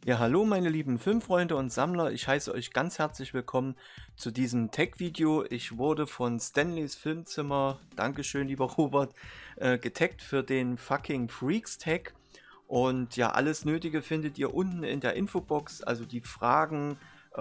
Ja, hallo meine lieben Filmfreunde und Sammler, ich heiße euch ganz herzlich willkommen zu diesem Tech-Video. Ich wurde von Stanleys Filmzimmer, Dankeschön lieber Robert, getaggt für den fucking Freaks-Tag. Und ja, alles Nötige findet ihr unten in der Infobox, also die Fragen,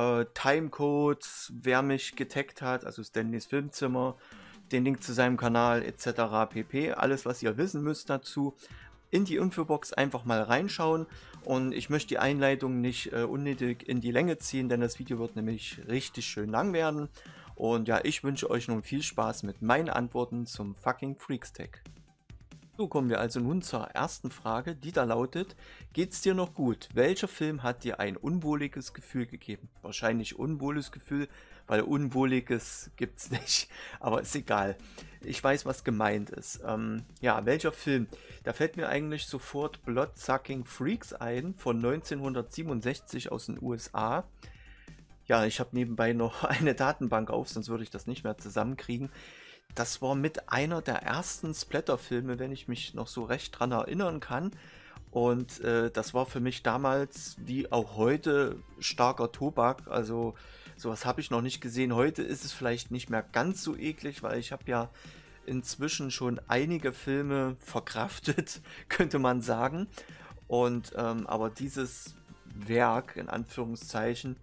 Timecodes, wer mich getaggt hat, also Stanleys Filmzimmer, den Link zu seinem Kanal etc. pp. Alles, was ihr wissen müsst dazu, in die Infobox einfach mal reinschauen. Und ich möchte die Einleitung nicht unnötig in die Länge ziehen, denn das Video wird nämlich richtig schön lang werden. Und ja, ich wünsche euch nun viel Spaß mit meinen Antworten zum fucking Freaks-Tag. So kommen wir also nun zur ersten Frage, die da lautet: Geht's dir noch gut? Welcher Film hat dir ein unwohliges Gefühl gegeben? Wahrscheinlich unwohliges Gefühl, weil unwohliges gibt's nicht, aber ist egal. Ich weiß, was gemeint ist. Ja, welcher Film? Da fällt mir eigentlich sofort Bloodsucking Freaks ein, von 1967 aus den USA. Ja, ich habe nebenbei noch eine Datenbank auf, sonst würde ich das nicht mehr zusammenkriegen. Das war mit einer der ersten Splatter-Filme, wenn ich mich noch so recht dran erinnern kann. Und das war für mich damals, wie auch heute, starker Tobak. Also sowas habe ich noch nicht gesehen. Heute ist es vielleicht nicht mehr ganz so eklig, weil ich habe ja inzwischen schon einige Filme verkraftet, könnte man sagen. Und aber dieses Werk, in Anführungszeichen,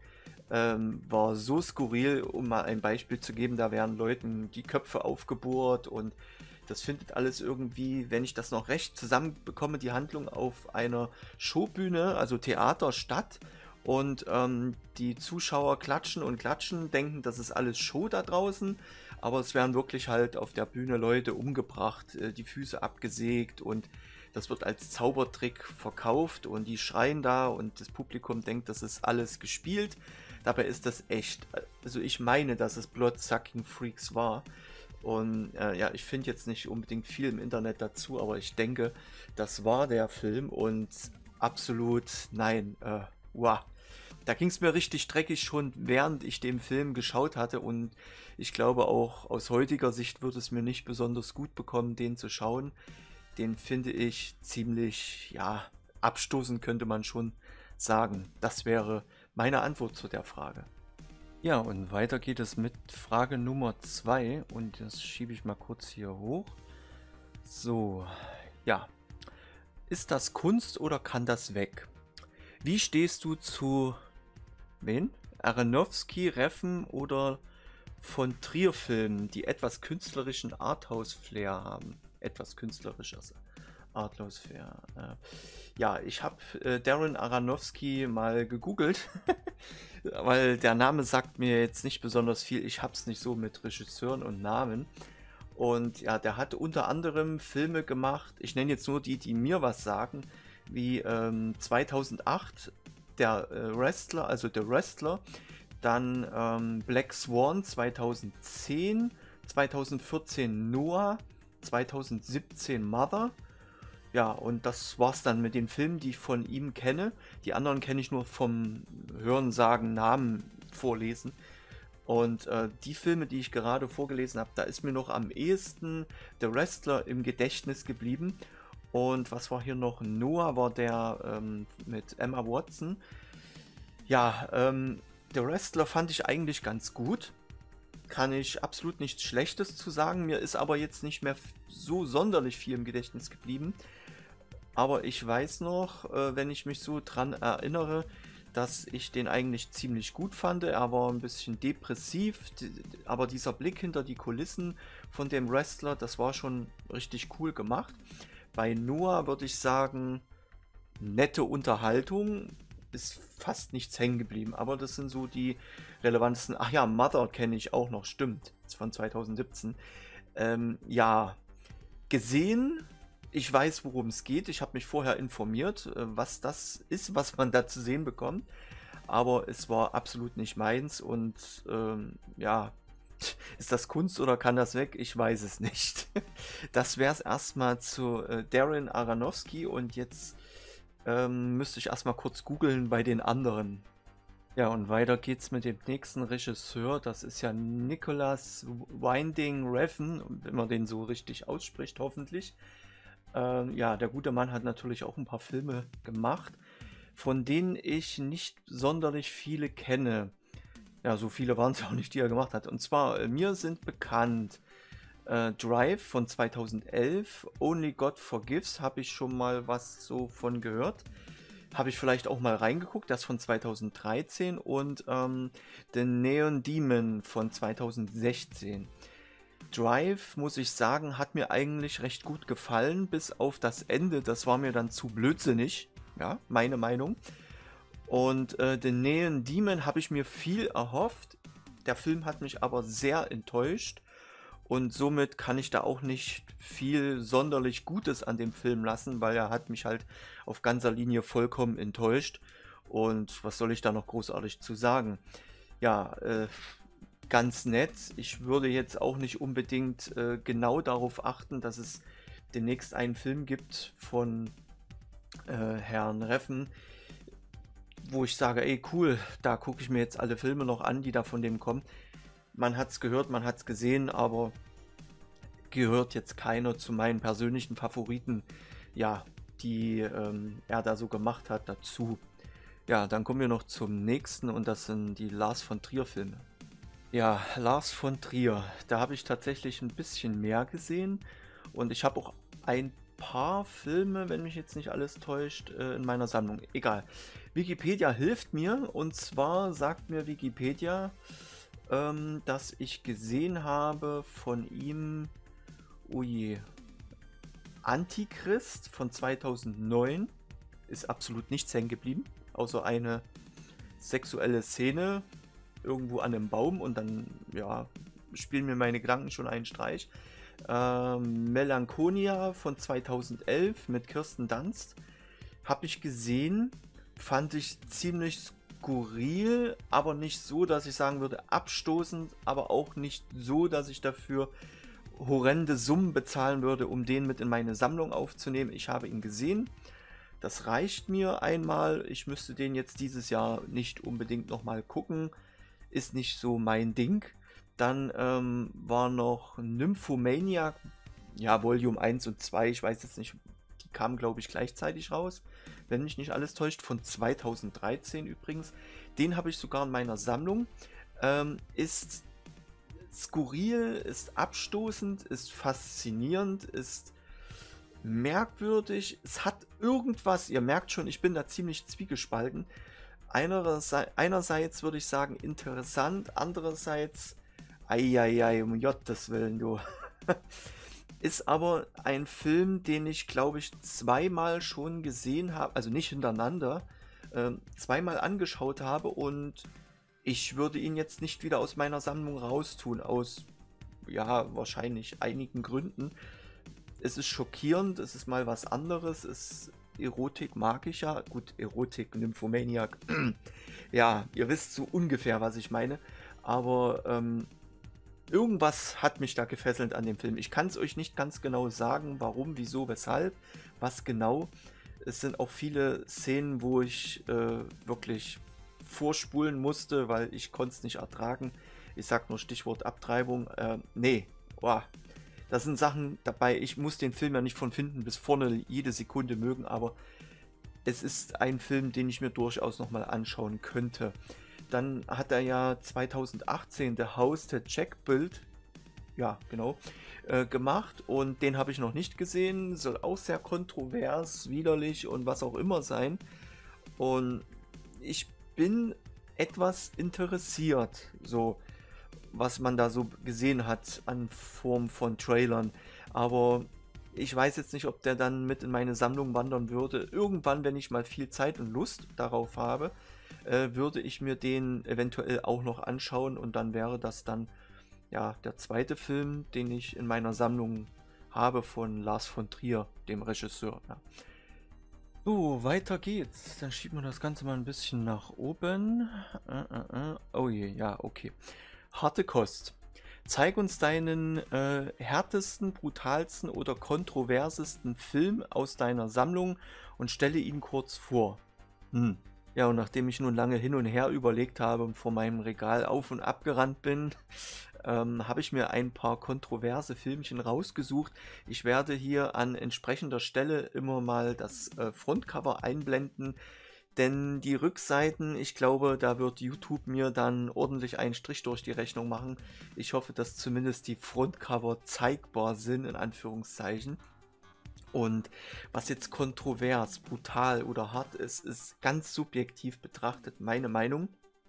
war so skurril, um mal ein Beispiel zu geben. Da werden Leuten die Köpfe aufgebohrt und das findet alles irgendwie, wenn ich das noch recht zusammenbekomme, die Handlung auf einer Showbühne, also Theater, statt. Und die Zuschauer klatschen und klatschen, denken, das ist alles Show da draußen. Aber es werden wirklich halt auf der Bühne Leute umgebracht, die Füße abgesägt, und das wird als Zaubertrick verkauft und die schreien da und das Publikum denkt, das ist alles gespielt. Dabei ist das echt. Also ich meine, dass es Bloodsucking Freaks war. Und ja, ich finde jetzt nicht unbedingt viel im Internet dazu, aber ich denke, das war der Film und absolut nein. Wow. Da ging es mir richtig dreckig schon, während ich den Film geschaut hatte, und ich glaube auch aus heutiger Sicht würde es mir nicht besonders gut bekommen, den zu schauen. Den finde ich ziemlich, ja, abstoßend, könnte man schon sagen. Das wäre meine Antwort zu der Frage. Ja, und weiter geht es mit Frage Nummer 2 und das schiebe ich mal kurz hier hoch. So, ja. Ist das Kunst oder kann das weg? Wie stehst du zu wen? Aronofsky, Reffen oder von Trier-Filmen, die etwas künstlerischen Arthouse-Flair haben? Etwas künstlerisches Arthouse-Flair. Ja, ich habe Darren Aronofsky mal gegoogelt, weil der Name sagt mir jetzt nicht besonders viel. Ich habe es nicht so mit Regisseuren und Namen. Und ja, der hat unter anderem Filme gemacht, ich nenne jetzt nur die, die mir was sagen, wie 2008 der Wrestler, also The Wrestler, dann Black Swan 2010, 2014 Noah, 2017 Mother. Ja, und das war's dann mit den Filmen, die ich von ihm kenne. Die anderen kenne ich nur vom Hören, Sagen, Namen vorlesen. Und die Filme, die ich gerade vorgelesen habe, da ist mir noch am ehesten The Wrestler im Gedächtnis geblieben. Und was war hier noch? Noah war der mit Emma Watson. Ja, The Wrestler fand ich eigentlich ganz gut. Kann ich absolut nichts Schlechtes zu sagen. Mir ist aber jetzt nicht mehr so sonderlich viel im Gedächtnis geblieben. Aber ich weiß noch, wenn ich mich so dran erinnere, dass ich den eigentlich ziemlich gut fand. Er war ein bisschen depressiv, aber dieser Blick hinter die Kulissen von dem Wrestler, das war schon richtig cool gemacht. Bei Noah würde ich sagen, nette Unterhaltung, ist fast nichts hängen geblieben, aber das sind so die relevantesten. Ach ja, Mother kenne ich auch noch, stimmt, ist von 2017. Ja, gesehen, ich weiß, worum es geht. Ich habe mich vorher informiert, was das ist, was man da zu sehen bekommt. Aber es war absolut nicht meins und ja, ist das Kunst oder kann das weg? Ich weiß es nicht. Das wäre es erstmal zu Darren Aronofsky, und jetzt müsste ich erstmal kurz googeln bei den anderen. Ja, und weiter geht's mit dem nächsten Regisseur. Das ist ja Nicholas Winding Refn, wenn man den so richtig ausspricht, hoffentlich. Ja, der gute Mann hat natürlich auch ein paar Filme gemacht. von denen ich nicht sonderlich viele kenne. Ja, so viele waren es auch nicht, die er gemacht hat. Und zwar, mir sind bekannt Drive von 2011, Only God Forgives, habe ich schon mal was so von gehört. Habe ich vielleicht auch mal reingeguckt, das von 2013 und The Neon Demon von 2016. Drive, muss ich sagen, hat mir eigentlich recht gut gefallen, bis auf das Ende, das war mir dann zu blödsinnig, ja, meine Meinung. Und The Neon Demon habe ich mir viel erhofft, der Film hat mich aber sehr enttäuscht und somit kann ich da auch nicht viel sonderlich Gutes an dem Film lassen, weil er hat mich halt auf ganzer Linie vollkommen enttäuscht. Und was soll ich da noch großartig zu sagen? Ja, ganz nett. Ich würde jetzt auch nicht unbedingt genau darauf achten, dass es demnächst einen Film gibt von Herrn Reffen, wo ich sage, ey cool, da gucke ich mir jetzt alle Filme noch an, die da von dem kommen. Man hat es gehört, man hat es gesehen, aber gehört jetzt keiner zu meinen persönlichen Favoriten, ja, die er da so gemacht hat, dazu. Ja, dann kommen wir noch zum nächsten und das sind die Lars von Trier Filme. Ja, Lars von Trier, da habe ich tatsächlich ein bisschen mehr gesehen und ich habe auch ein paar Filme, wenn mich jetzt nicht alles täuscht, in meiner Sammlung. Egal. Wikipedia hilft mir und zwar sagt mir Wikipedia, dass ich gesehen habe von ihm, oh je, Antichrist von 2009, ist absolut nichts hängen geblieben, außer eine sexuelle Szene irgendwo an einem Baum und dann, ja, spielen mir meine Gedanken schon einen Streich. Melancholia von 2011 mit Kirsten Dunst habe ich gesehen, fand ich ziemlich skurril, aber nicht so, dass ich sagen würde abstoßend, aber auch nicht so, dass ich dafür horrende Summen bezahlen würde, um den mit in meine Sammlung aufzunehmen. Ich habe ihn gesehen. Das reicht mir einmal. Ich müsste den jetzt dieses Jahr nicht unbedingt nochmal gucken. Ist nicht so mein Ding. Dann war noch Nymphomaniac, ja, Volume 1 und 2, ich weiß jetzt nicht, die kamen glaube ich gleichzeitig raus, wenn mich nicht alles täuscht, von 2013 übrigens. Den habe ich sogar in meiner Sammlung. Ist skurril, ist abstoßend, ist faszinierend, ist merkwürdig. Es hat irgendwas, ihr merkt schon, ich bin da ziemlich zwiegespalten. Einerseits würde ich sagen interessant, andererseits, eieiei, um Gottes Willen, du. Ist aber ein Film, den ich glaube ich zweimal schon gesehen habe, also nicht hintereinander, zweimal angeschaut habe und ich würde ihn jetzt nicht wieder aus meiner Sammlung raustun, aus, ja, wahrscheinlich einigen Gründen. Es ist schockierend, es ist mal was anderes, Erotik mag ich ja. Gut, Erotik, Nymphomaniac. Ja, ihr wisst so ungefähr, was ich meine. Aber irgendwas hat mich da gefesselt an dem Film. Ich kann es euch nicht ganz genau sagen, warum, wieso, weshalb, was genau. Es sind auch viele Szenen, wo ich wirklich vorspulen musste, weil ich konnte es nicht ertragen. Ich sag nur Stichwort Abtreibung. Nee, boah. Das sind Sachen dabei, ich muss den Film ja nicht von hinten bis vorne jede Sekunde mögen, aber es ist ein Film, den ich mir durchaus nochmal anschauen könnte. Dann hat er ja 2018 The House the Jack Built, ja genau, gemacht und den habe ich noch nicht gesehen. Soll auch sehr kontrovers, widerlich und was auch immer sein. Und ich bin etwas interessiert, so was man da so gesehen hat an Form von Trailern. Aber ich weiß jetzt nicht, ob der dann mit in meine Sammlung wandern würde. Irgendwann, wenn ich mal viel Zeit und Lust darauf habe, würde ich mir den eventuell auch noch anschauen und dann wäre das dann ja der zweite Film, den ich in meiner Sammlung habe von Lars von Trier, dem Regisseur. Ja. So, weiter geht's. Dann schieben wir das Ganze mal ein bisschen nach oben. Oh je, ja, okay. Harte Kost. Zeig uns deinen härtesten, brutalsten oder kontroversesten Film aus deiner Sammlung und stelle ihn kurz vor. Ja, und nachdem ich nun lange hin und her überlegt habe und vor meinem Regal auf und ab gerannt bin, habe ich mir ein paar kontroverse Filmchen rausgesucht. Ich werde hier an entsprechender Stelle immer mal das Frontcover einblenden. Denn die Rückseiten, ich glaube, da wird YouTube mir dann ordentlich einen Strich durch die Rechnung machen. Ich hoffe, dass zumindest die Frontcover zeigbar sind, in Anführungszeichen. Und was jetzt kontrovers, brutal oder hart ist, ist ganz subjektiv betrachtet meine Meinung.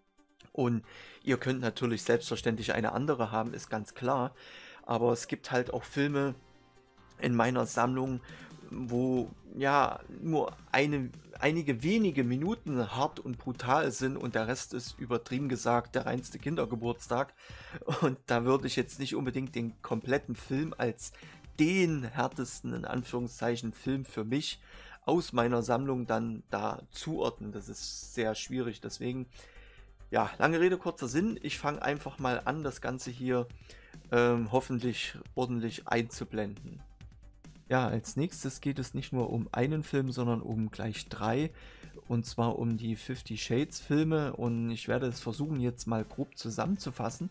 Und ihr könnt natürlich selbstverständlich eine andere haben, ist ganz klar. Aber es gibt halt auch Filme in meiner Sammlung, wo ja nur einige wenige Minuten hart und brutal sind und der Rest ist übertrieben gesagt der reinste Kindergeburtstag. Und da würde ich jetzt nicht unbedingt den kompletten Film als den härtesten in Anführungszeichen Film für mich aus meiner Sammlung dann da zuordnen. Das ist sehr schwierig. Deswegen, ja, lange Rede, kurzer Sinn. Ich fange einfach mal an, das Ganze hier hoffentlich ordentlich einzublenden. Ja, als nächstes geht es nicht nur um einen Film, sondern um gleich 3. Und zwar um die 50 Shades Filme. Und ich werde es versuchen, jetzt mal grob zusammenzufassen.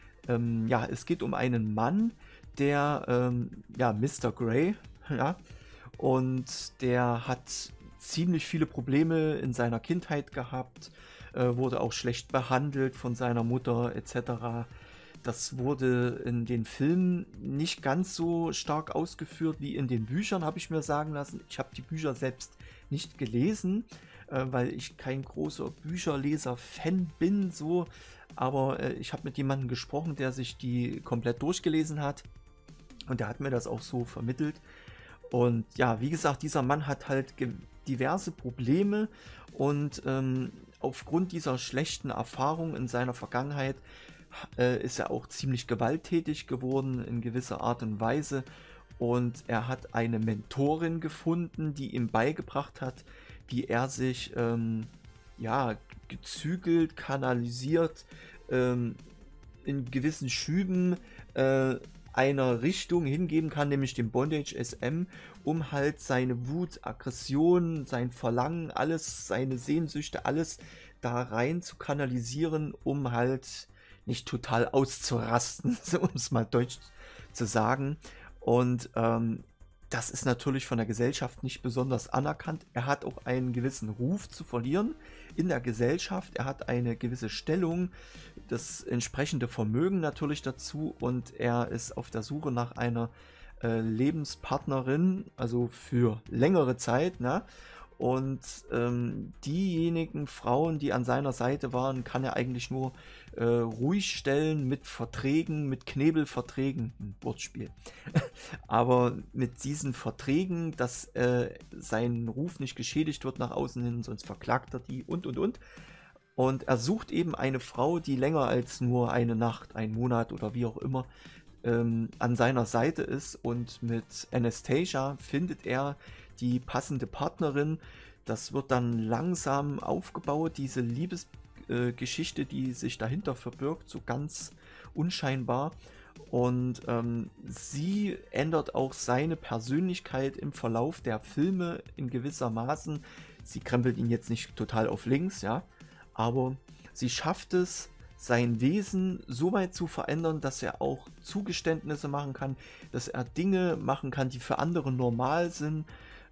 Ja, es geht um einen Mann, der, ja, Mr. Grey, ja, und der hat ziemlich viele Probleme in seiner Kindheit gehabt, wurde auch schlecht behandelt von seiner Mutter etc. Das wurde in den Filmen nicht ganz so stark ausgeführt wie in den Büchern, habe ich mir sagen lassen. Ich habe die Bücher selbst nicht gelesen, weil ich kein großer Bücherleser-Fan bin, so. Aber ich habe mit jemandem gesprochen, der sich die komplett durchgelesen hat. Und der hat mir das auch so vermittelt. Und ja, wie gesagt, dieser Mann hat halt diverse Probleme und aufgrund dieser schlechten Erfahrung in seiner Vergangenheit ist er auch ziemlich gewalttätig geworden in gewisser Art und Weise. Und er hat eine Mentorin gefunden, die ihm beigebracht hat, wie er sich ja, gezügelt, kanalisiert, in gewissen Schüben einer Richtung hingeben kann, nämlich dem Bondage SM, um halt seine Wut, Aggression, sein Verlangen, alles, seine Sehnsüchte, alles da rein zu kanalisieren, um halt nicht total auszurasten, um es mal deutsch zu sagen. Und das ist natürlich von der Gesellschaft nicht besonders anerkannt. Er hat auch einen gewissen Ruf zu verlieren in der Gesellschaft. Er hat eine gewisse Stellung, das entsprechende Vermögen natürlich dazu und er ist auf der Suche nach einer Lebenspartnerin, also für längere Zeit, ne? Und diejenigen Frauen, die an seiner Seite waren, kann er eigentlich nur ruhig stellen mit Verträgen, mit Knebelverträgen, ein Wortspiel. Aber mit diesen Verträgen, dass sein Ruf nicht geschädigt wird nach außen hin, sonst verklagt er die und. Und er sucht eben eine Frau, die länger als nur eine Nacht, einen Monat oder wie auch immer an seiner Seite ist. Und mit Anastasia findet er die passende Partnerin. Das wird dann langsam aufgebaut, diese Liebesgeschichte, die sich dahinter verbirgt, so ganz unscheinbar. Und sie ändert auch seine Persönlichkeit im Verlauf der Filme in gewissermaßen. Sie krempelt ihn jetzt nicht total auf links, ja, aber sie schafft es, sein Wesen so weit zu verändern, dass er auch Zugeständnisse machen kann, dass er Dinge machen kann, die für andere normal sind,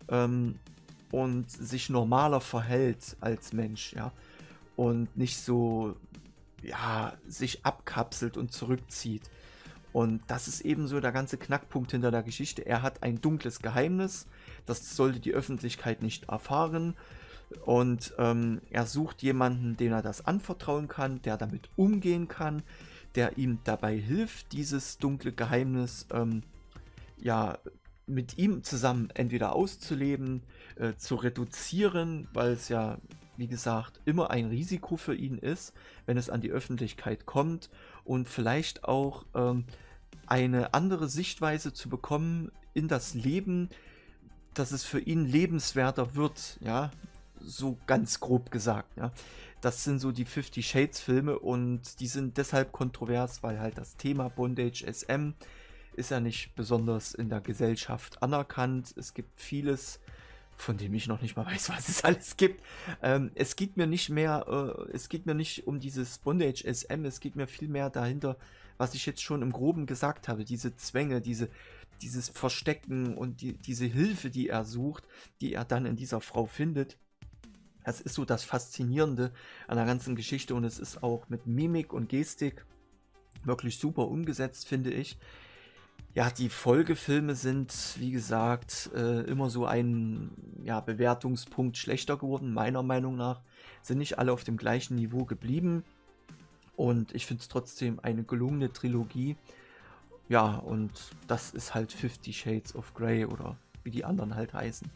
und sich normaler verhält als Mensch, ja, und nicht so, ja, sich abkapselt und zurückzieht. Und das ist ebenso der ganze Knackpunkt hinter der Geschichte. Er hat ein dunkles Geheimnis, das sollte die Öffentlichkeit nicht erfahren. Und er sucht jemanden, den er das anvertrauen kann, der damit umgehen kann, der ihm dabei hilft, dieses dunkle Geheimnis ja, mit ihm zusammen entweder auszuleben, zu reduzieren, weil es ja, wie gesagt, immer ein Risiko für ihn ist, wenn es an die Öffentlichkeit kommt und vielleicht auch eine andere Sichtweise zu bekommen in das Leben, dass es für ihn lebenswerter wird, ja, so ganz grob gesagt, ja. Das sind so die 50 Shades Filme und die sind deshalb kontrovers, weil halt das Thema Bondage SM ist ja nicht besonders in der Gesellschaft anerkannt. Es gibt vieles, von dem ich noch nicht mal weiß, was es alles gibt. Es geht mir nicht mehr, es geht mir nicht um dieses Bondage SM, es geht mir viel mehr dahinter, was ich jetzt schon im Groben gesagt habe, diese Zwänge, dieses Verstecken und diese Hilfe, die er sucht, die er dann in dieser Frau findet. Das ist so das Faszinierende an der ganzen Geschichte und es ist auch mit Mimik und Gestik wirklich super umgesetzt, finde ich. Ja, die Folgefilme sind, wie gesagt, immer so ein Bewertungspunkt schlechter geworden, meiner Meinung nach. Sind nicht alle auf dem gleichen Niveau geblieben. Und ich finde es trotzdem eine gelungene Trilogie. Ja, und das ist halt 50 Shades of Grey oder wie die anderen halt heißen.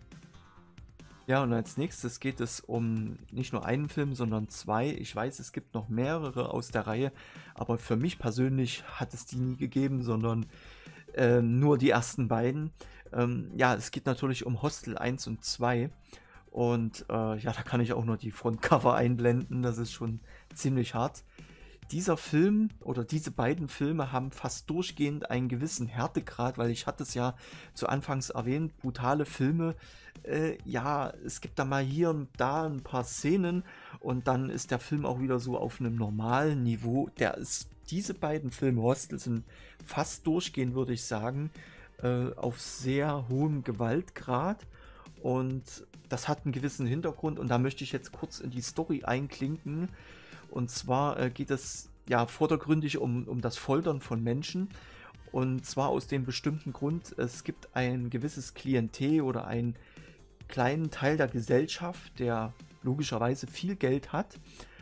Ja, und als nächstes geht es um nicht nur einen Film, sondern zwei. Ich weiß, es gibt noch mehrere aus der Reihe, aber für mich persönlich hat es die nie gegeben, sondern nur die ersten beiden. Ja, es geht natürlich um Hostel 1 und 2. Und ja, da kann ich auch nur die Frontcover einblenden. Das ist schon ziemlich hart. Dieser Film oder diese beiden Filme haben fast durchgehend einen gewissen Härtegrad, weil ich hatte es ja zu Anfangs erwähnt, brutale Filme. Ja, es gibt da mal hier und da ein paar Szenen und dann ist der Film auch wieder so auf einem normalen Niveau. Diese beiden Filme, Hostel, sind fast durchgehend, würde ich sagen, auf sehr hohem Gewaltgrad. Und das hat einen gewissen Hintergrund und da möchte ich jetzt kurz in die Story einklinken. Und zwar geht es ja vordergründig um das Foltern von Menschen. Und zwar aus dem bestimmten Grund, es gibt ein gewisses Klientel oder einen kleinen Teil der Gesellschaft, der logischerweise viel Geld hat.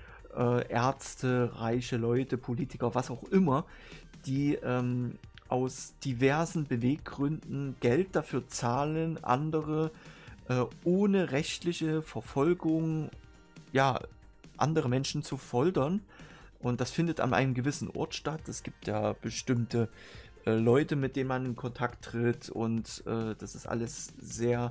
Ärzte, reiche Leute, Politiker, was auch immer, die aus diversen Beweggründen Geld dafür zahlen, andere ohne rechtliche Verfolgung, ja, andere Menschen zu foltern. Und das findet an einem gewissen Ort statt. Es gibt ja bestimmte Leute, mit denen man in Kontakt tritt und das ist alles sehr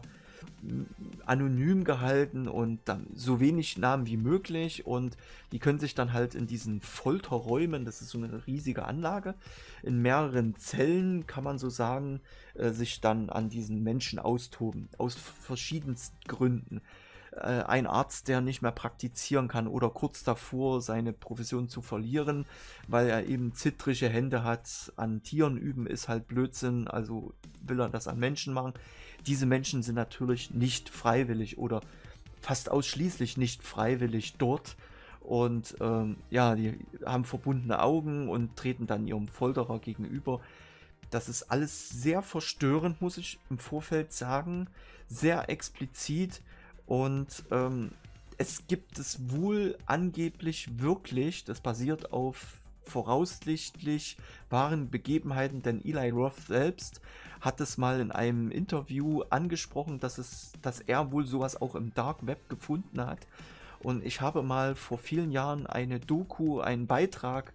anonym gehalten und dann so wenig Namen wie möglich und die können sich dann halt in diesen Folterräumen, das ist so eine riesige Anlage, in mehreren Zellen, kann man so sagen, sich dann an diesen Menschen austoben, aus verschiedensten Gründen. Ein Arzt, der nicht mehr praktizieren kann oder kurz davor seine Profession zu verlieren, weil er eben zittrige Hände hat, an Tieren üben ist halt Blödsinn, also will er das an Menschen machen. Diese Menschen sind natürlich nicht freiwillig oder fast ausschließlich nicht freiwillig dort und ja, die haben verbundene Augen und treten dann ihrem Folterer gegenüber. Das ist alles sehr verstörend, muss ich im Vorfeld sagen, sehr explizit und es gibt es wohl angeblich wirklich, das basiert auf voraussichtlich wahren Begebenheiten, denn Eli Roth selbst hat es mal in einem Interview angesprochen, dass er wohl sowas auch im Dark Web gefunden hat. Und ich habe mal vor vielen Jahren eine Doku, einen Beitrag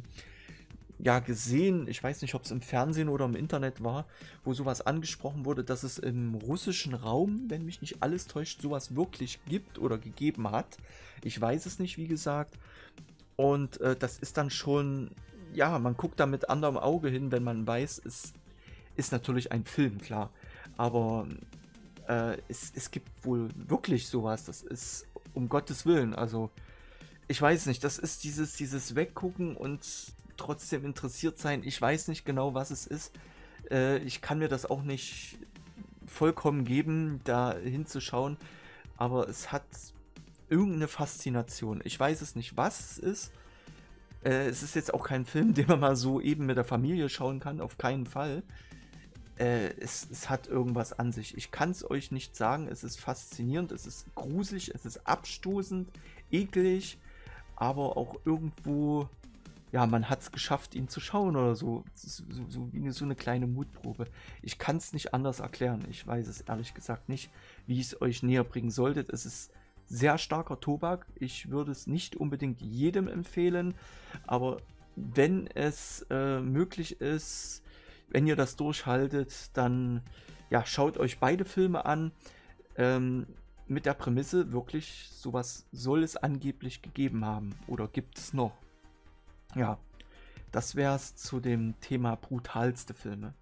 ja gesehen, ich weiß nicht, ob es im Fernsehen oder im Internet war, wo sowas angesprochen wurde, dass es im russischen Raum, wenn mich nicht alles täuscht, sowas wirklich gibt oder gegeben hat. Ich weiß es nicht, wie gesagt. Und das ist dann schon, ja, man guckt da mit anderem Auge hin, wenn man weiß, es ist natürlich ein Film, klar. Aber es gibt wohl wirklich sowas, das ist um Gottes Willen, also ich weiß nicht, das ist dieses Weggucken und trotzdem interessiert sein. Ich weiß nicht genau, was es ist. Ich kann mir das auch nicht vollkommen geben, da hinzuschauen. Aber es hat irgendeine Faszination. Ich weiß es nicht, was es ist. Es ist jetzt auch kein Film, den man mal so eben mit der Familie schauen kann. Auf keinen Fall. Es hat irgendwas an sich. Ich kann es euch nicht sagen. Es ist faszinierend, es ist gruselig, es ist abstoßend, eklig, aber auch irgendwo, ja, man hat es geschafft, ihn zu schauen oder so. So wie so eine kleine Mutprobe. Ich kann es nicht anders erklären. Ich weiß es ehrlich gesagt nicht, wie ich es euch näher bringen sollte. Es ist sehr starker Tobak. Ich würde es nicht unbedingt jedem empfehlen, aber wenn es möglich ist, wenn ihr das durchhaltet, dann ja, schaut euch beide Filme an. Mit der Prämisse, wirklich, sowas soll es angeblich gegeben haben. Oder gibt es noch? Ja, das wäre es zu dem Thema brutalste Filme.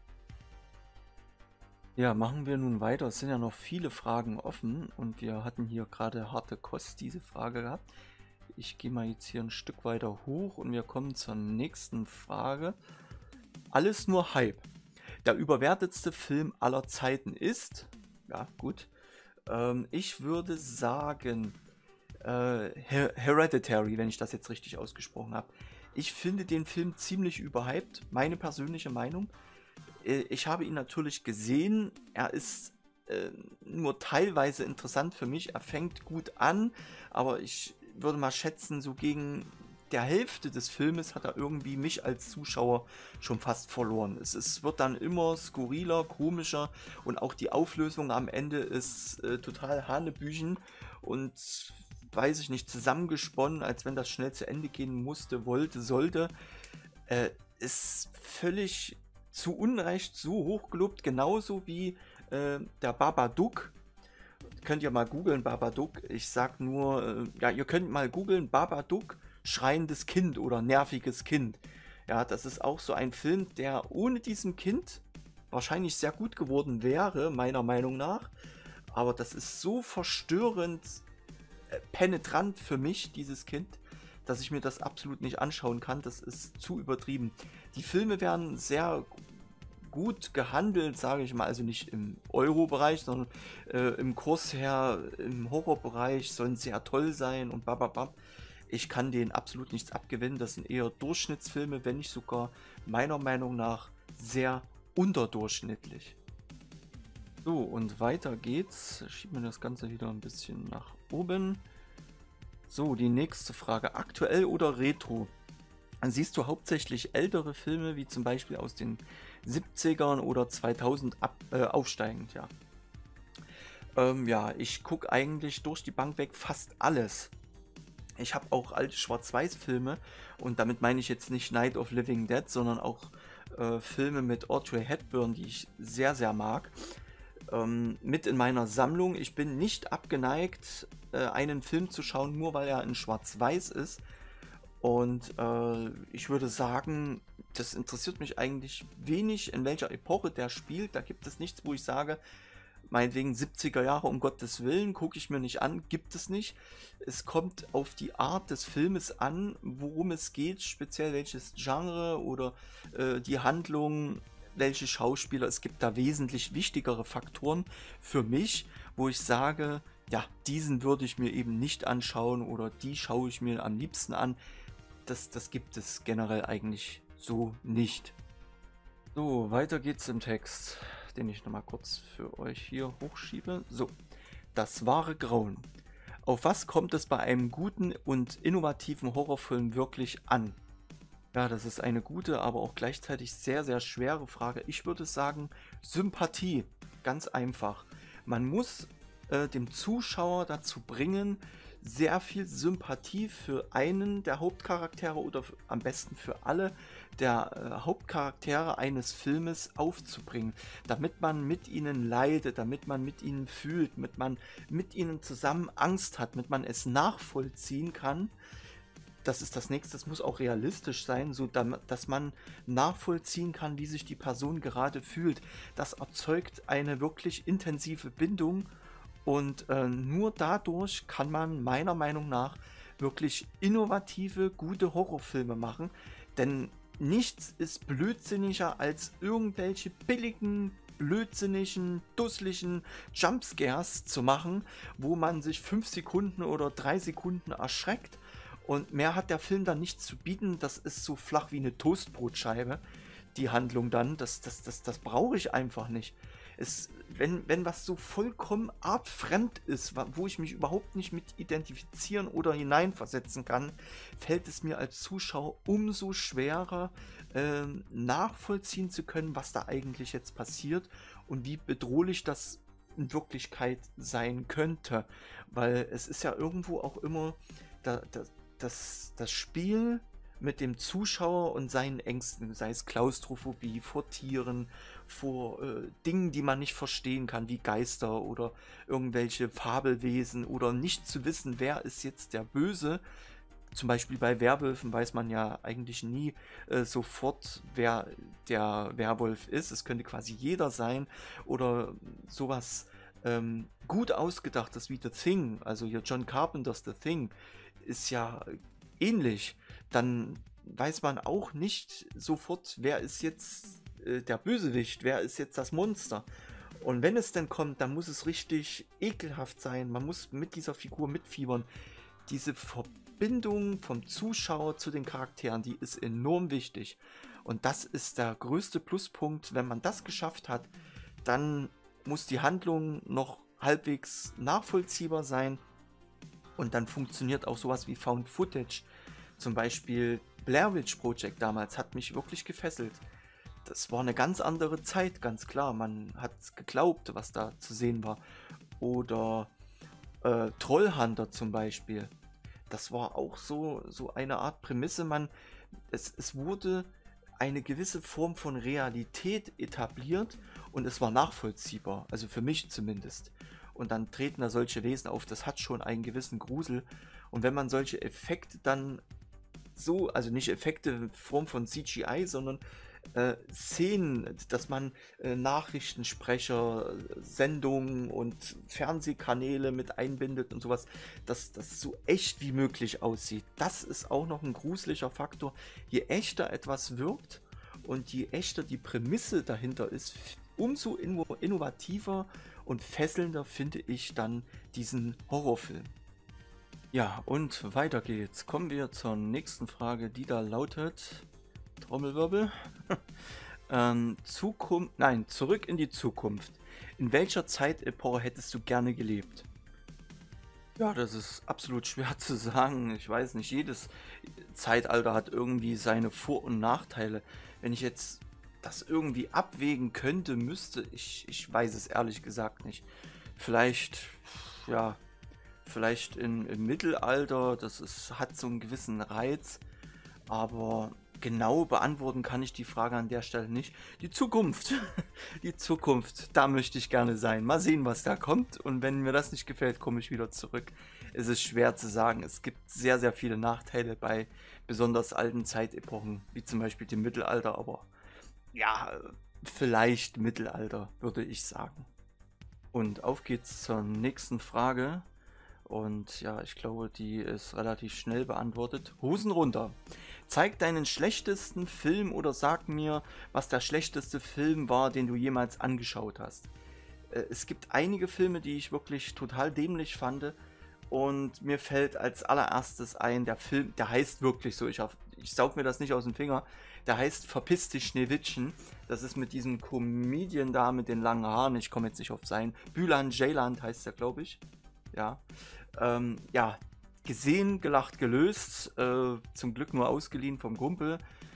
Ja, machen wir nun weiter. Es sind ja noch viele Fragen offen und wir hatten hier gerade harte Kost, diese Frage gehabt. Ich gehe mal jetzt hier ein Stück weiter hoch und wir kommen zur nächsten Frage. Alles nur Hype. Der überwertetste Film aller Zeiten ist, ja gut, Ich würde sagen, Hereditary, wenn ich das jetzt richtig ausgesprochen habe. Ich finde den Film ziemlich überhyped, meine persönliche Meinung. Ich habe ihn natürlich gesehen. Er ist nur teilweise interessant für mich. Er fängt gut an, aber ich würde mal schätzen, so gegen der Hälfte des Filmes hat er irgendwie mich als Zuschauer schon fast verloren. Wird dann immer skurriler, komischer und auch die Auflösung am Ende ist total hanebüchen und weiß ich nicht, zusammengesponnen, als wenn das schnell zu Ende gehen musste, wollte, sollte. Äh, Ist völlig zu Unrecht so hoch gelobt, genauso wie der Babadook. Könnt ihr mal googeln, Babadook. Ich sag nur, ja, ihr könnt mal googeln, Babadook, schreiendes Kind oder nerviges Kind. Ja, das ist auch so ein Film, der ohne diesem Kind wahrscheinlich sehr gut geworden wäre, meiner Meinung nach. Aber das ist so verstörend penetrant für mich, dieses Kind, dass ich mir das absolut nicht anschauen kann. Das ist zu übertrieben. Die Filme werden sehr gut gehandelt, sage ich mal, also nicht im Euro-Bereich, sondern im Kurs her, im Horrorbereich sollen sehr toll sein und bababab. Ich kann denen absolut nichts abgewinnen. Das sind eher Durchschnittsfilme, wenn nicht sogar meiner Meinung nach sehr unterdurchschnittlich. So, und weiter geht's. Schieben wir das Ganze wieder ein bisschen nach oben. So, die nächste Frage. Aktuell oder Retro? Siehst du hauptsächlich ältere Filme, wie zum Beispiel aus den 70ern oder 2000 aufsteigend, ja. Ja, ich gucke eigentlich durch die Bank weg fast alles. Ich habe auch alte Schwarz-Weiß-Filme und damit meine ich jetzt nicht Night of Living Dead, sondern auch Filme mit Audrey Hepburn, die ich sehr, sehr mag. Mit in meiner Sammlung. Ich bin nicht abgeneigt, einen Film zu schauen, nur weil er in Schwarz-Weiß ist. Und ich würde sagen, das interessiert mich eigentlich wenig, in welcher Epoche der spielt. Da gibt es nichts, wo ich sage, meinetwegen 70er Jahre, um Gottes Willen, gucke ich mir nicht an, gibt es nicht. Es kommt auf die Art des Filmes an, worum es geht, speziell welches Genre oder die Handlung, welche Schauspieler. Es gibt da wesentlich wichtigere Faktoren für mich, wo ich sage, ja, diesen würde ich mir eben nicht anschauen oder die schaue ich mir am liebsten an. Das gibt es generell eigentlich so nicht. So, weiter geht's im Text, den ich nochmal kurz für euch hier hochschiebe. So, das wahre Grauen. Auf was kommt es bei einem guten und innovativen Horrorfilm wirklich an? Ja, das ist eine gute, aber auch gleichzeitig sehr, sehr schwere Frage. Ich würde sagen, Sympathie. Ganz einfach. Man muss dem Zuschauer dazu bringen, sehr viel Sympathie für einen der Hauptcharaktere oder am besten für alle der Hauptcharaktere eines Filmes aufzubringen, damit man mit ihnen leidet, damit man mit ihnen fühlt, damit man mit ihnen zusammen Angst hat, damit man es nachvollziehen kann. Das ist das nächste, es muss auch realistisch sein, so dass man nachvollziehen kann, wie sich die Person gerade fühlt. Das erzeugt eine wirklich intensive Bindung und nur dadurch kann man meiner Meinung nach wirklich innovative, gute Horrorfilme machen, denn nichts ist blödsinniger als irgendwelche billigen, blödsinnigen, dusseligen Jumpscares zu machen, wo man sich 5 Sekunden oder 3 Sekunden erschreckt. Und mehr hat der Film dann nicht zu bieten. Das ist so flach wie eine Toastbrotscheibe, die Handlung dann. Das brauche ich einfach nicht. Wenn was so vollkommen artfremd ist, wo ich mich überhaupt nicht mit identifizieren oder hineinversetzen kann, fällt es mir als Zuschauer umso schwerer, nachvollziehen zu können, was da eigentlich jetzt passiert und wie bedrohlich das in Wirklichkeit sein könnte. Weil es ist ja irgendwo auch immer das Spiel mit dem Zuschauer und seinen Ängsten, sei es Klaustrophobie vor Tieren, vor Dingen, die man nicht verstehen kann, wie Geister oder irgendwelche Fabelwesen oder nicht zu wissen, wer ist jetzt der Böse. Zum Beispiel bei Werwölfen weiß man ja eigentlich nie sofort, wer der Werwolf ist. Es könnte quasi jeder sein oder sowas gut ausgedachtes wie The Thing, also hier John Carpenters The Thing, ist ja ähnlich. Dann weiß man auch nicht sofort, wer ist jetzt der Bösewicht, wer ist jetzt das Monster. Und wenn es dann kommt, dann muss es richtig ekelhaft sein. Man muss mit dieser Figur mitfiebern. Diese Verbindung vom Zuschauer zu den Charakteren, die ist enorm wichtig. Und das ist der größte Pluspunkt. Wenn man das geschafft hat, dann muss die Handlung noch halbwegs nachvollziehbar sein. Und dann funktioniert auch sowas wie Found Footage. Zum Beispiel Blair Witch Project damals hat mich wirklich gefesselt. Das war eine ganz andere Zeit, ganz klar. Man hat geglaubt, was da zu sehen war. Oder Trollhunter zum Beispiel. Das war auch so eine Art Prämisse. Es wurde eine gewisse Form von Realität etabliert und es war nachvollziehbar. Also für mich zumindest. Und dann treten da solche Wesen auf. Das hat schon einen gewissen Grusel. Und wenn man solche Effekte dann so, also nicht Effekte in Form von CGI, sondern Szenen, dass man Nachrichtensprecher, Sendungen und Fernsehkanäle mit einbindet und sowas, dass das so echt wie möglich aussieht. Das ist auch noch ein gruseliger Faktor. Je echter etwas wirkt und je echter die Prämisse dahinter ist, umso innovativer und fesselnder finde ich dann diesen Horrorfilm. Ja, und weiter geht's. Kommen wir zur nächsten Frage, die da lautet: Trommelwirbel. Zurück in die Zukunft. In welcher Zeitepoche hättest du gerne gelebt? Ja, das ist absolut schwer zu sagen. Ich weiß nicht, jedes Zeitalter hat irgendwie seine Vor- und Nachteile. Wenn ich jetzt das irgendwie abwägen könnte, müsste, ich weiß es ehrlich gesagt nicht. Vielleicht, ja, vielleicht im Mittelalter, hat so einen gewissen Reiz, aber genau beantworten kann ich die Frage an der Stelle nicht. Die Zukunft, die Zukunft, da möchte ich gerne sein. Mal sehen, was da kommt, und wenn mir das nicht gefällt, komme ich wieder zurück. Es ist schwer zu sagen. Es gibt sehr, sehr viele Nachteile bei besonders alten Zeitepochen, wie zum Beispiel dem Mittelalter, aber ja, vielleicht Mittelalter, würde ich sagen. Und auf geht's zur nächsten Frage. Und ja, ich glaube, die ist relativ schnell beantwortet. Hosen runter. Zeig deinen schlechtesten Film oder sag mir, was der schlechteste Film war, den du jemals angeschaut hast. Es gibt einige Filme, die ich wirklich total dämlich fand. Und mir fällt als allererstes ein, der Film, der heißt wirklich so, ich saug mir das nicht aus dem Finger, der heißt Verpiss dich Schneewittchen. Das ist mit diesem Comedian da mit den langen Haaren, ich komme jetzt nicht auf sein, Bülent Ceylan heißt der, glaube ich. Ja. Ja, gesehen, gelacht, gelöst, zum Glück nur ausgeliehen vom Kumpel.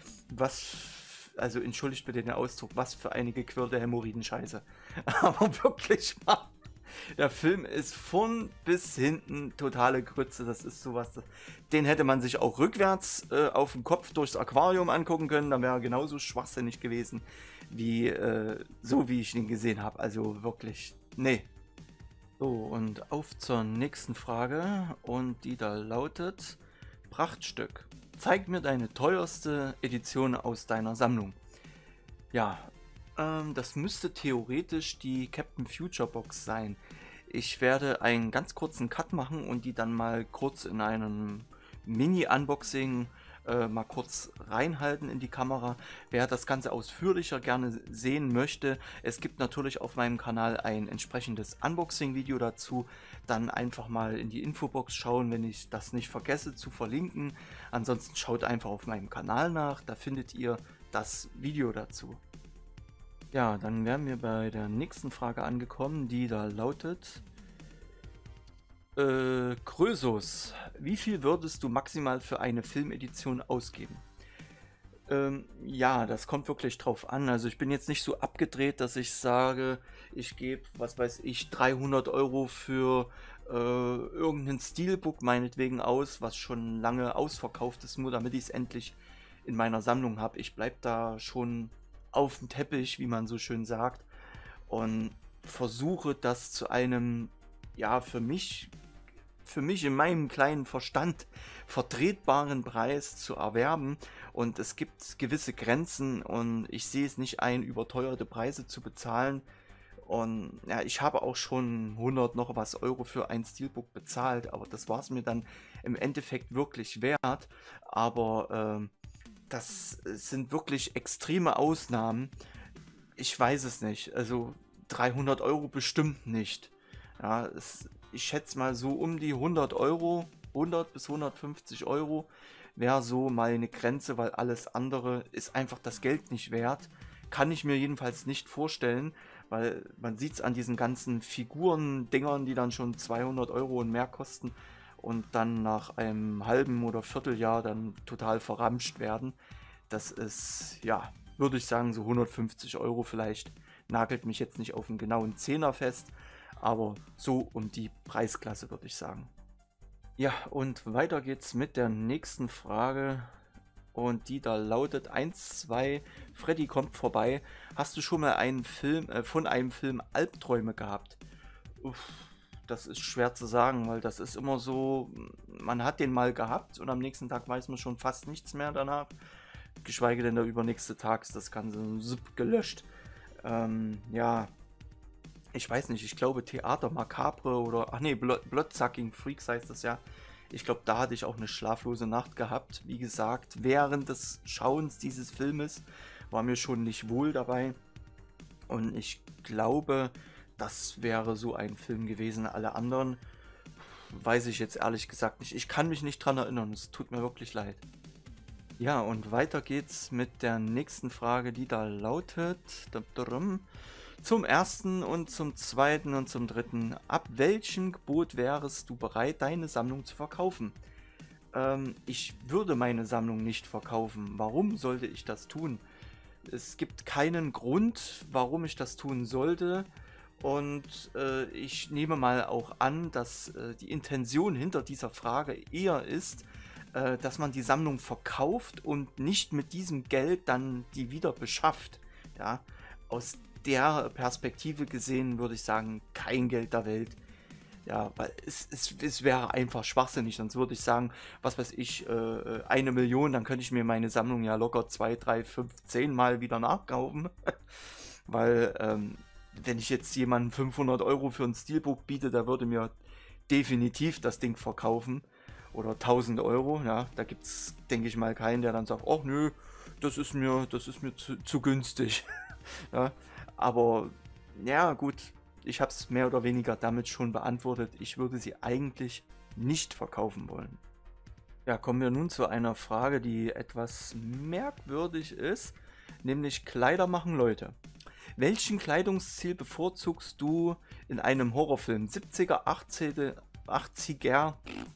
Also entschuldigt bitte den Ausdruck, was für eine gequirlte Hämorrhoidenscheiße. Aber wirklich mal. Der Film ist von bis hinten totale Grütze. Das ist sowas, den hätte man sich auch rückwärts auf dem Kopf durchs Aquarium angucken können. Dann wäre er genauso schwachsinnig gewesen, wie so wie ich ihn gesehen habe. Also wirklich, nee. So, und auf zur nächsten Frage, und die da lautet: Prachtstück. Zeig mir deine teuerste Edition aus deiner Sammlung. Ja, das müsste theoretisch die Captain Future Box sein. Ich werde einen ganz kurzen Cut machen und die dann mal kurz in einem Mini-Unboxing mal kurz reinhalten in die Kamera. Wer das Ganze ausführlicher gerne sehen möchte, es gibt natürlich auf meinem Kanal ein entsprechendes Unboxing-Video dazu. Dann einfach mal in die Infobox schauen, wenn ich das nicht vergesse zu verlinken. Ansonsten schaut einfach auf meinem Kanal nach, da findet ihr das Video dazu. Ja, dann wären wir bei der nächsten Frage angekommen, die da lautet: Krösus, wie viel würdest du maximal für eine Filmedition ausgeben? Ja, das kommt wirklich drauf an. Also ich bin jetzt nicht so abgedreht, dass ich sage, ich gebe, was weiß ich, 300 Euro für irgendein Steelbook meinetwegen aus, was schon lange ausverkauft ist, nur damit ich es endlich in meiner Sammlung habe. Ich bleibe da schon auf dem Teppich, wie man so schön sagt, und versuche das zu einem, ja, für mich in meinem kleinen Verstand vertretbaren Preis zu erwerben, und es gibt gewisse Grenzen und ich sehe es nicht ein, überteuerte Preise zu bezahlen. Und ja, ich habe auch schon 100 noch was Euro für ein Steelbook bezahlt, aber das war es mir dann im Endeffekt wirklich wert. Aber das sind wirklich extreme Ausnahmen. Ich weiß es nicht. Also 300 Euro bestimmt nicht. Ja, ich schätze mal so um die 100 Euro, 100 bis 150 Euro wäre so meine Grenze, weil alles andere ist einfach das Geld nicht wert. Kann ich mir jedenfalls nicht vorstellen, weil man sieht es an diesen ganzen Figuren-Dingern, die dann schon 200 Euro und mehr kosten und dann nach einem halben oder Vierteljahr dann total verramscht werden. Das ist, ja, würde ich sagen, so 150 Euro vielleicht. Nagelt mich jetzt nicht auf einen genauen Zehner fest, aber so um die Preisklasse würde ich sagen. Ja, und weiter geht's mit der nächsten Frage. Und die da lautet 1, 2, Freddy kommt vorbei. Hast du schon mal einen Film, von einem Film Albträume gehabt? Uff, das ist schwer zu sagen, weil das ist immer so, man hat den mal gehabt und am nächsten Tag weiß man schon fast nichts mehr danach. Geschweige denn der übernächste Tag ist das Ganze gelöscht. Ja, ich weiß nicht, ich glaube Theater Macabre oder, ach nee, Bloodsucking Freaks heißt das ja. Ich glaube, da hatte ich auch eine schlaflose Nacht gehabt. Wie gesagt, während des Schauens dieses Filmes war mir schon nicht wohl dabei. Und ich glaube, das wäre so ein Film gewesen. Alle anderen weiß ich jetzt ehrlich gesagt nicht. Ich kann mich nicht dran erinnern. Es tut mir wirklich leid. Ja, und weiter geht's mit der nächsten Frage, die da lautet: Zum ersten und zum zweiten und zum dritten. Ab welchem Gebot wärest du bereit, deine Sammlung zu verkaufen? Ich würde meine Sammlung nicht verkaufen. Warum sollte ich das tun? Es gibt keinen Grund, warum ich das tun sollte. Und ich nehme mal auch an, dass die Intention hinter dieser Frage eher ist, dass man die Sammlung verkauft und nicht mit diesem Geld dann die wieder beschafft. Ja, aus der Perspektive gesehen würde ich sagen, kein Geld der Welt. Ja, weil es wäre einfach schwachsinnig, sonst würde ich sagen, was weiß ich, 1 Million, dann könnte ich mir meine Sammlung ja locker 2, 3, 5, 10 Mal wieder nachkaufen. Weil, wenn ich jetzt jemandem 500 Euro für ein Steelbook biete, der würde mir definitiv das Ding verkaufen. Oder 1000 Euro, ja, da gibt es, denke ich mal, keinen, der dann sagt, ach nö, das ist mir zu günstig. Ja, aber ja, gut, ich habe es mehr oder weniger damit schon beantwortet. Ich würde sie eigentlich nicht verkaufen wollen. Ja, kommen wir nun zu einer Frage, die etwas merkwürdig ist, nämlich Kleider machen Leute. Welchen Kleidungsstil bevorzugst du in einem Horrorfilm? 70er, 80er?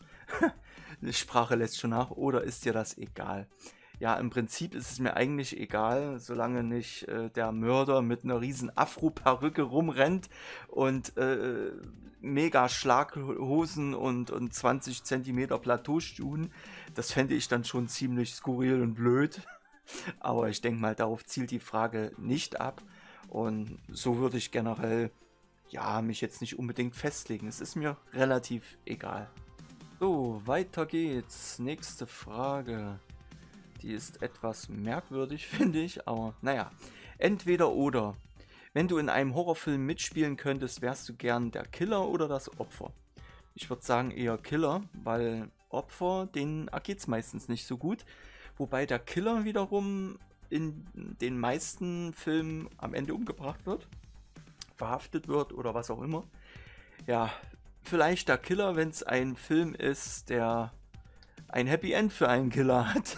Die Sprache lässt schon nach, oder ist dir das egal? Ja, im Prinzip ist es mir eigentlich egal, solange nicht der Mörder mit einer riesen Afro-Perücke rumrennt und mega Schlaghosen und 20 Zentimeter Plateauschuhen. Das fände ich dann schon ziemlich skurril und blöd. Aber ich denke mal, darauf zielt die Frage nicht ab. Und so würde ich generell, ja, mich jetzt nicht unbedingt festlegen. Es ist mir relativ egal. So, weiter geht's. Nächste Frage. Die ist etwas merkwürdig, finde ich, aber naja. Entweder oder. Wenn du in einem Horrorfilm mitspielen könntest, wärst du gern der Killer oder das Opfer? Ich würde sagen eher Killer, weil Opfer, denen geht's meistens nicht so gut. Wobei der Killer wiederum in den meisten Filmen am Ende umgebracht wird, verhaftet wird oder was auch immer. Ja, vielleicht der Killer, wenn es ein Film ist, der ein Happy End für einen Killer hat.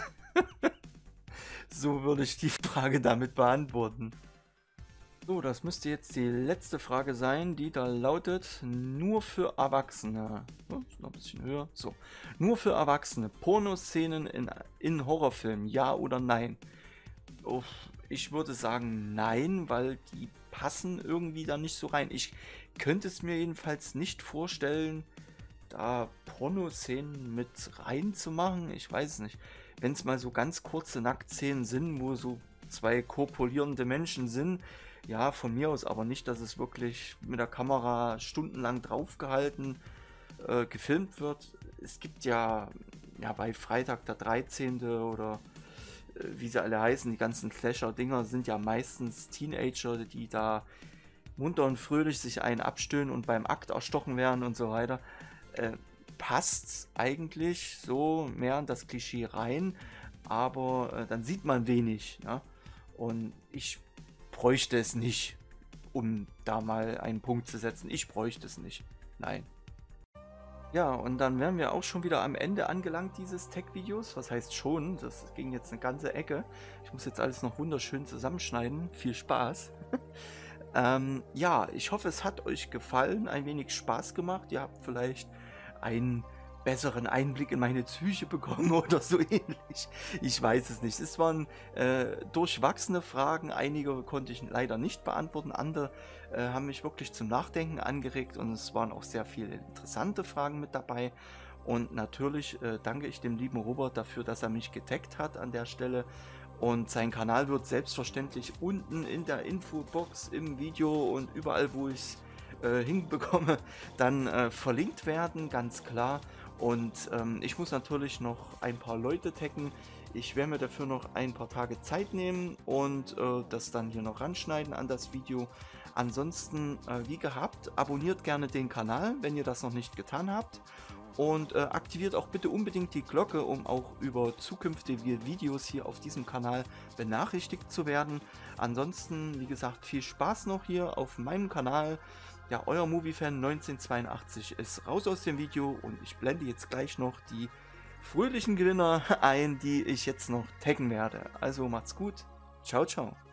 So würde ich die Frage damit beantworten. So, das müsste jetzt die letzte Frage sein, die da lautet: Nur für Erwachsene. Oh, ist noch ein bisschen höher. So, nur für Erwachsene. Pornoszenen in Horrorfilmen, ja oder nein? Oh, ich würde sagen nein, weil die passen irgendwie da nicht so rein. Ich könnte es mir jedenfalls nicht vorstellen, da Pornoszenen mit reinzumachen. Ich weiß es nicht. Wenn es mal so ganz kurze Nacktszenen sind, wo so zwei korpulierende Menschen sind, ja, von mir aus, aber nicht, dass es wirklich mit der Kamera stundenlang draufgehalten, gefilmt wird. Es gibt ja bei Freitag der 13. oder wie sie alle heißen, die ganzen Slasher-Dinger sind ja meistens Teenager, die da munter und fröhlich sich einen abstöhnen und beim Akt erstochen werden und so weiter. Passt eigentlich so mehr in das Klischee rein, aber dann sieht man wenig. Ja? Und ich bräuchte es nicht. um da mal einen Punkt zu setzen. Ich bräuchte es nicht. Nein. Ja, und dann wären wir auch schon wieder am Ende angelangt dieses Tech-Videos. Was heißt schon? Das ging jetzt eine ganze Ecke. Ich muss jetzt alles noch wunderschön zusammenschneiden. Viel Spaß. Ja, ich hoffe, es hat euch gefallen, ein wenig Spaß gemacht. Ihr habt vielleicht einen besseren Einblick in meine Psyche bekommen oder so ähnlich. Ich weiß es nicht. Es waren durchwachsene Fragen. Einige konnte ich leider nicht beantworten. Andere haben mich wirklich zum Nachdenken angeregt und es waren auch sehr viele interessante Fragen mit dabei. Und natürlich danke ich dem lieben Robert dafür, dass er mich getaggt hat an der Stelle. Und sein Kanal wird selbstverständlich unten in der Infobox, im Video und überall, wo ich es hinbekomme, dann verlinkt werden, ganz klar. Und ich muss natürlich noch ein paar Leute taggen. Ich werde mir dafür noch ein paar Tage Zeit nehmen und das dann hier noch ranschneiden an das Video. Ansonsten, wie gehabt, abonniert gerne den Kanal, wenn ihr das noch nicht getan habt. Und aktiviert auch bitte unbedingt die Glocke, um auch über zukünftige Videos hier auf diesem Kanal benachrichtigt zu werden. Ansonsten, wie gesagt, viel Spaß noch hier auf meinem Kanal. Ja, euer Moviefan 1982 ist raus aus dem Video und ich blende jetzt gleich noch die fröhlichen Gewinner ein, die ich jetzt noch taggen werde. Also macht's gut. Ciao, ciao.